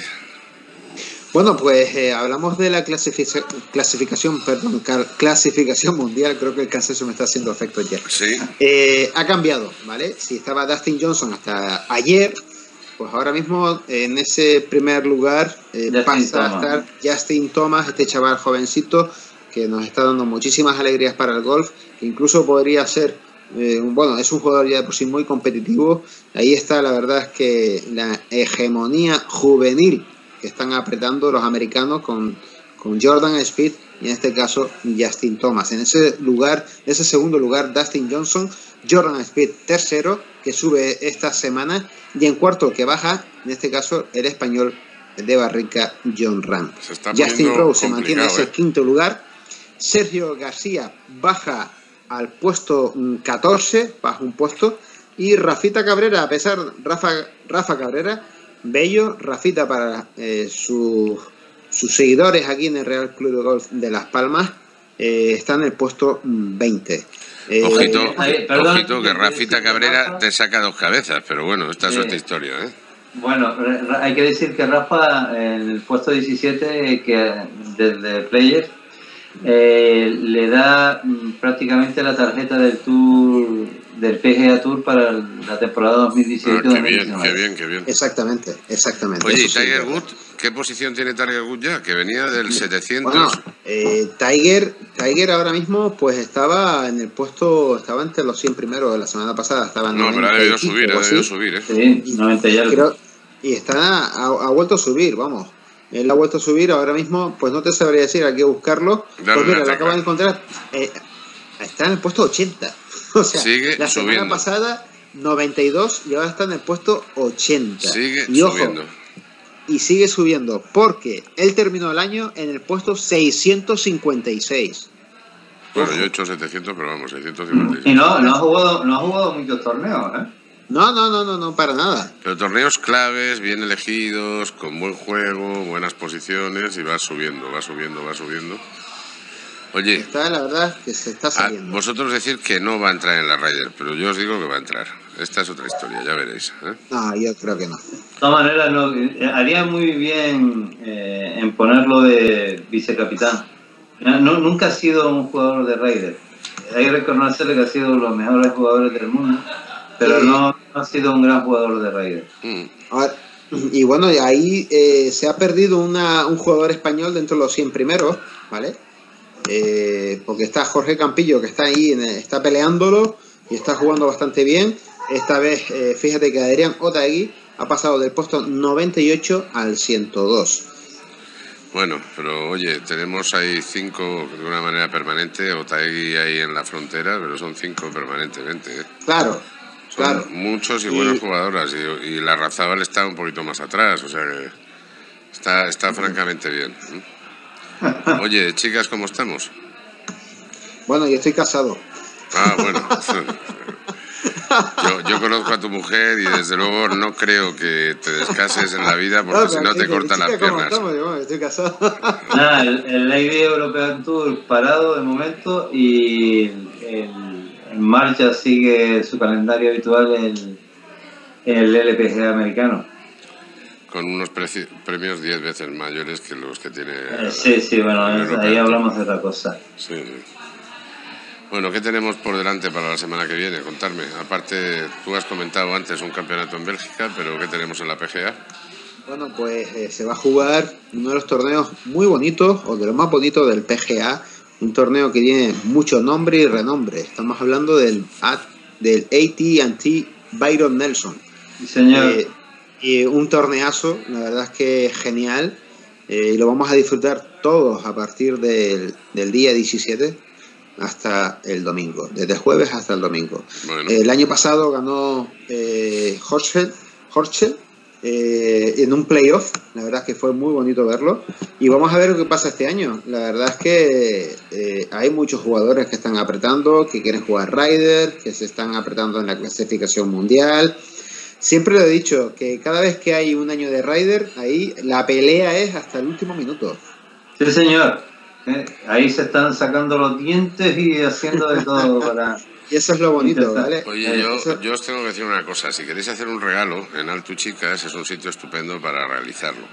Bueno, pues eh, hablamos de la clasific clasificación, perdón, clasificación mundial. Creo que el cansancio me está haciendo efecto ya. Sí. Eh, ha cambiado, ¿vale? Si estaba Dustin Johnson hasta ayer, pues ahora mismo en ese primer lugar eh, pasa a estar Justin Thomas, este chaval jovencito que nos está dando muchísimas alegrías para el golf, que incluso podría ser, eh, bueno, es un jugador ya de por sí muy competitivo. Ahí está, la verdad es que la hegemonía juvenil que están apretando los americanos con, con Jordan Spieth y en este caso Justin Thomas. En ese lugar, en ese segundo lugar, Dustin Johnson, Jordan Spieth tercero, que sube esta semana, y en cuarto, que baja, en este caso el español de Barrica, Jon Rahm. Justin Rose se mantiene en ese eh. quinto lugar. Sergio García baja al puesto catorce, baja un puesto, y Rafita Cabrera, a pesar, Rafa, Rafa Cabrera, bello, Rafita para eh, su, sus seguidores aquí en el Real Club de Golf de Las Palmas, eh, está en el puesto veinte. Eh, ojito, eh, perdón, ojito que Rafita Cabrera Rafa te saca dos cabezas, pero bueno, esta es eh, otra historia. ¿eh? Bueno, hay que decir que Rafa en el puesto diecisiete que desde Players eh, le da prácticamente la tarjeta del Tour, del P G A Tour para la temporada dos mil dieciocho. Ah, qué bien, qué bien, qué bien. Exactamente, exactamente. Oye, ¿y Tiger Woods? ¿Qué posición tiene Tiger Woods ya? Que venía del setecientos. Bueno, eh, Tiger, Tiger ahora mismo pues estaba en el puesto, estaba entre los cien primeros de la semana pasada. Estaba en no, pero ha debido subir, ha debido subir, ¿eh? Sí, noventa y algo. Creo, y está, ha, ha vuelto a subir, vamos. Él ha vuelto a subir, ahora mismo, pues no te sabría decir, hay que buscarlo. Dale, pues mira, lo acabo de encontrar. Eh, está en el puesto ochenta. O sea, sigue la semana subiendo. pasada noventa y dos y ahora está en el puesto ochenta. Sigue y ojo, subiendo. Y sigue subiendo, porque él terminó el año en el puesto seiscientos cincuenta y seis. Bueno, yo he hecho setecientos, pero vamos, seiscientos cincuenta y seis. Y no, no ha jugado, no ha jugado muchos torneos, ¿eh? No, no, no, no, no, para nada. Pero torneos claves, bien elegidos, con buen juego, buenas posiciones, y va subiendo, va subiendo, va subiendo. Oye, está, la verdad que se está saliendo. Vosotros decir que no va a entrar en la Ryder, pero yo os digo que va a entrar. Esta es otra historia, ya veréis. ¿eh? No, yo creo que no. De todas maneras, no, haría muy bien eh, en ponerlo de vicecapitán. No, nunca ha sido un jugador de Ryder. Hay que reconocerle que ha sido uno de los mejores jugadores del mundo, pero sí. no, no ha sido un gran jugador de Ryder. Mm. Ahora, y bueno, ahí eh, se ha perdido una, un jugador español dentro de los cien primeros, ¿vale? Eh, porque está Jorge Campillo, que está ahí, está peleándolo y está jugando bastante bien. Esta vez, eh, fíjate que Adrián Otaegui ha pasado del puesto noventa y ocho al ciento dos. Bueno, pero oye, tenemos ahí cinco de una manera permanente, Otaegui ahí en la frontera, pero son cinco permanentemente. ¿eh? Claro, son claro. Muchos y, y buenas jugadoras, y, y la Larrazábal está un poquito más atrás, o sea que está, está francamente bien. ¿eh? Oye, chicas, ¿cómo estamos? Bueno, yo estoy casado. Ah, bueno. Yo, yo conozco a tu mujer y desde luego no creo que te descases en la vida porque no, si no te cortan las piernas. Estamos? Yo estoy casado. Nada, el, el Lady European Tour parado de momento y el, en marcha sigue su calendario habitual el, el L P G A americano. Con unos premios diez veces mayores que los que tiene... Eh, sí, sí, bueno, ahí hablamos de otra cosa. Sí. Bueno, ¿qué tenemos por delante para la semana que viene? Contarme. Aparte, tú has comentado antes un campeonato en Bélgica, pero ¿qué tenemos en la P G A? Bueno, pues eh, se va a jugar uno de los torneos muy bonitos, o de los más bonitos del P G A, un torneo que tiene mucho nombre y renombre. Estamos hablando del, del A T and T Byron Nelson. Sí, señor. Eh, y un torneazo, la verdad es que es genial, eh, y lo vamos a disfrutar todos a partir del, del día diecisiete hasta el domingo, desde el jueves hasta el domingo. Bueno. Eh, el año pasado ganó eh, Horschel, Horschel eh, en un playoff. La verdad es que fue muy bonito verlo. Y vamos a ver lo que pasa este año. La verdad es que eh, hay muchos jugadores que están apretando, que quieren jugar Ryder, que se están apretando en la clasificación mundial. Siempre lo he dicho, que cada vez que hay un año de Ryder, ahí la pelea es hasta el último minuto. Sí, señor. Eh, ahí se están sacando los dientes y haciendo de todo para... Y eso es lo bonito, ¿vale? Oye, yo, yo os tengo que decir una cosa. Si queréis hacer un regalo en Altu Chicas, es un sitio estupendo para realizarlo.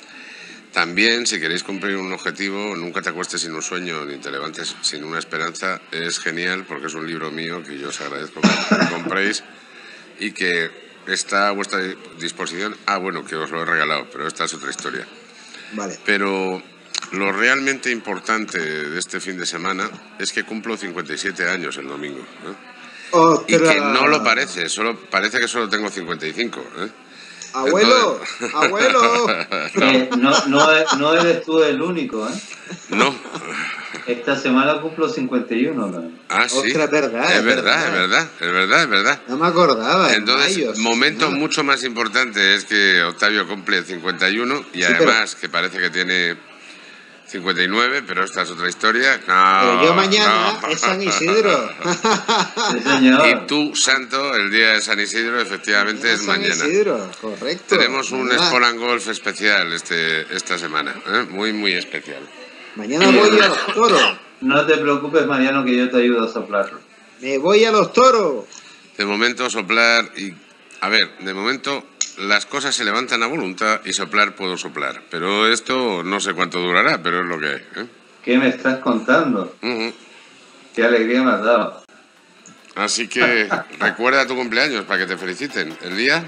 También, si queréis cumplir un objetivo, Nunca te acuestes sin un sueño ni te levantes sin una esperanza, es genial porque es un libro mío que yo os agradezco que compréis y que está a vuestra disposición. Ah, bueno, que os lo he regalado, pero esta es otra historia. Vale. Pero lo realmente importante de este fin de semana es que cumplo cincuenta y siete años el domingo, ¿eh? ¡Ostras! Y que no lo parece, solo parece que solo tengo cincuenta y cinco, ¿eh? ¡Abuelo! Entonces... ¡Abuelo! no. Eh, no, no, no eres tú el único, ¿eh? No. Esta semana cumplo cincuenta y uno, ¿no? Ah, sí. Ostras, verdad, es es verdad, verdad. es verdad, es verdad, es verdad. No me acordaba. Entonces, Mayos, momento no. mucho más importante es que Octavio cumple cincuenta y uno y Sí, además que parece que tiene cincuenta y nueve, pero esta es otra historia. No, Pero yo mañana no. es San Isidro. Sí, señor. Y tú, santo, el día de San Isidro, efectivamente, es San mañana. Isidro, correcto. Tenemos un ¿verdad? Sport and Golf especial este, esta semana, ¿eh? Muy, muy especial. Mañana voy a los toros. No te preocupes, Mariano, que yo te ayudo a soplarlo. Me voy a los toros. De momento soplar y... A ver, de momento las cosas se levantan a voluntad y soplar puedo soplar. Pero esto no sé cuánto durará, pero es lo que hay, ¿eh? ¿Qué me estás contando? Uh-huh. Qué alegría me has dado. Así que recuerda tu cumpleaños para que te feliciten. ¿El día?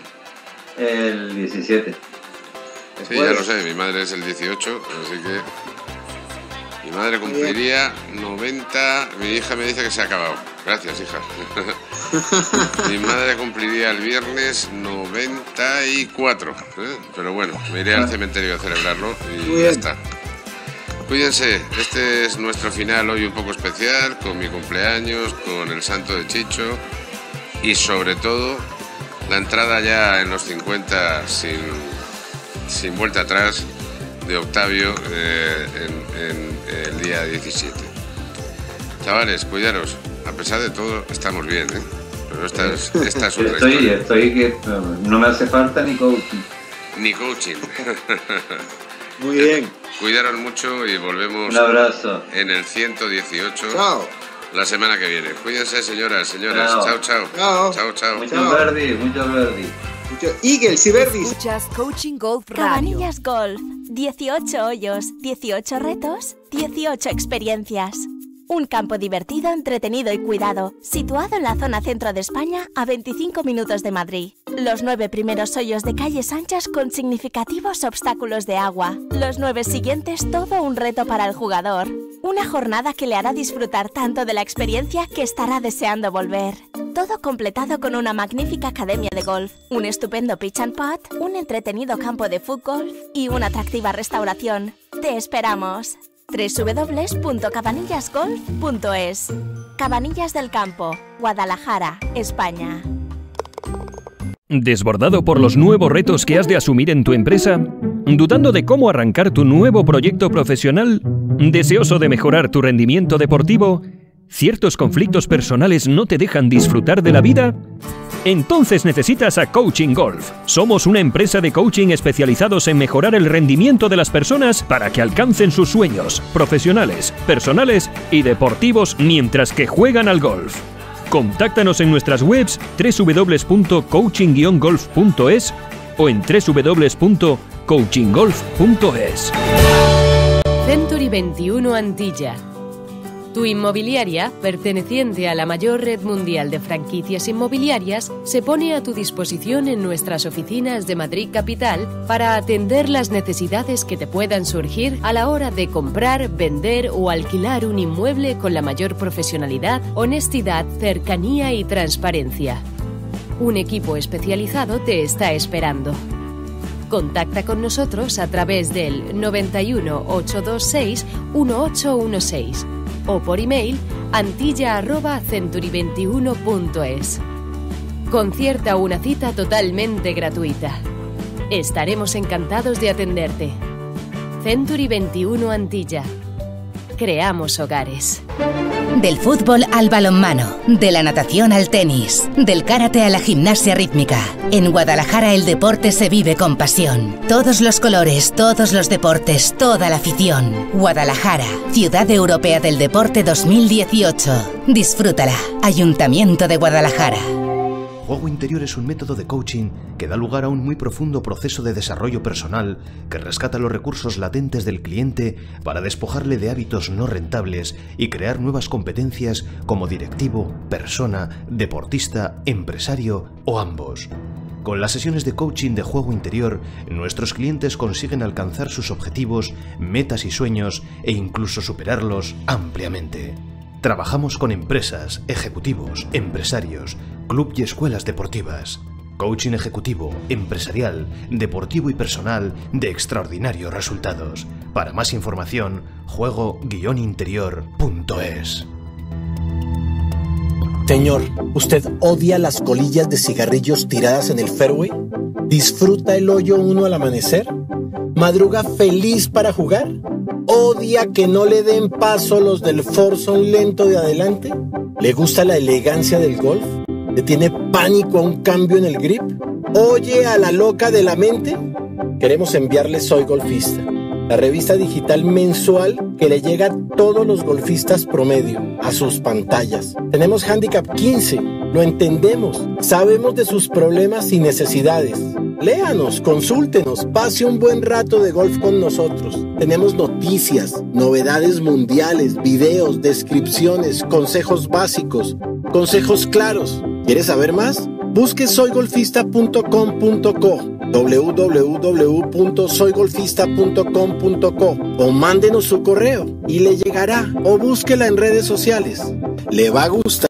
El diecisiete. Sí, ya lo sé, mi madre es el dieciocho, así que... Mi madre cumpliría noventa... Mi hija me dice que se ha acabado. Gracias, hija. Mi madre cumpliría el viernes noventa y cuatro, ¿eh? Pero bueno, me iré al cementerio a celebrarlo y ya está. Cuídense, este es nuestro final hoy un poco especial, con mi cumpleaños, con el santo de Chicho y sobre todo la entrada ya en los cincuenta sin, sin vuelta atrás de Octavio eh, en, en el día diecisiete. Chavales, cuidaros. A pesar de todo, estamos bien, ¿eh? Pero esta es, esta es otra estoy, historia. Estoy que no me hace falta ni coaching. Ni coaching. Muy bien. Cuidaros mucho y volvemos Un abrazo. En el ciento dieciocho. Chao. La semana que viene. Cuídense, señoras, señores. Chao. Chao, chao. Chao. Chao, chao. Mucho verde, mucho verde. Mucho Eagles y Verdis. Escuchas Coaching Golf Radio. Cabanillas Golf. dieciocho hoyos, dieciocho retos, dieciocho experiencias. Un campo divertido, entretenido y cuidado, situado en la zona centro de España, a veinticinco minutos de Madrid. Los nueve primeros hoyos de calles anchas con significativos obstáculos de agua. Los nueve siguientes, todo un reto para el jugador. Una jornada que le hará disfrutar tanto de la experiencia que estará deseando volver. Todo completado con una magnífica academia de golf, un estupendo pitch and putt, un entretenido campo de fútbol y una atractiva restauración. ¡Te esperamos! doble u doble u doble u punto cabanillas golf punto es. Cabanillas del Campo, Guadalajara, España. ¿Desbordado por los nuevos retos que has de asumir en tu empresa? ¿Dudando de cómo arrancar tu nuevo proyecto profesional? ¿Deseoso de mejorar tu rendimiento deportivo? ¿Ciertos conflictos personales no te dejan disfrutar de la vida? Entonces necesitas a Coaching Golf. Somos una empresa de coaching especializados en mejorar el rendimiento de las personas para que alcancen sus sueños profesionales, personales y deportivos mientras que juegan al golf. Contáctanos en nuestras webs doble u doble u doble u punto coaching guion golf punto es o en doble u doble u doble u punto coaching golf punto es. Century veintiuno Antilla. Tu inmobiliaria, perteneciente a la mayor red mundial de franquicias inmobiliarias, se pone a tu disposición en nuestras oficinas de Madrid Capital para atender las necesidades que te puedan surgir a la hora de comprar, vender o alquilar un inmueble con la mayor profesionalidad, honestidad, cercanía y transparencia. Un equipo especializado te está esperando. Contacta con nosotros a través del noventa y uno, ochocientos veintiséis, dieciocho dieciséis o por email antilla arroba century veintiuno punto es. Concierta una cita totalmente gratuita. Estaremos encantados de atenderte. Century veintiuno Antilla. Creamos hogares. Del fútbol al balonmano, de la natación al tenis, del karate a la gimnasia rítmica. En Guadalajara el deporte se vive con pasión. Todos los colores, todos los deportes, toda la afición. Guadalajara, Ciudad Europea del Deporte dos mil dieciocho. Disfrútala. Ayuntamiento de Guadalajara. Juego interior es un método de coaching que da lugar a un muy profundo proceso de desarrollo personal que rescata los recursos latentes del cliente para despojarle de hábitos no rentables y crear nuevas competencias como directivo, persona, deportista, empresario o ambos. Con las sesiones de coaching de juego interior, nuestros clientes consiguen alcanzar sus objetivos, metas y sueños e incluso superarlos ampliamente. Trabajamos con empresas, ejecutivos, empresarios, club y escuelas deportivas. Coaching ejecutivo, empresarial, deportivo y personal de extraordinarios resultados. Para más información, juego guion interior punto es. Señor, ¿usted odia las colillas de cigarrillos tiradas en el fairway? ¿Disfruta el hoyo uno al amanecer? ¿Madruga feliz para jugar? ¿Odia que no le den paso los del foursome lento de adelante? ¿Le gusta la elegancia del golf? ¿Le tiene pánico a un cambio en el grip? ¿Oye a la loca de la mente? Queremos enviarle Soy Golfista, la revista digital mensual que le llega a todos los golfistas promedio, a sus pantallas. Tenemos Handicap quince, lo entendemos, sabemos de sus problemas y necesidades. Léanos, consúltenos, pase un buen rato de golf con nosotros. Tenemos noticias, novedades mundiales, videos, descripciones, consejos básicos, consejos claros. ¿Quieres saber más? Busque soy golfista punto com punto co, w w w punto soy golfista punto com punto co o mándenos su correo y le llegará, o búsquela en redes sociales. Le va a gustar.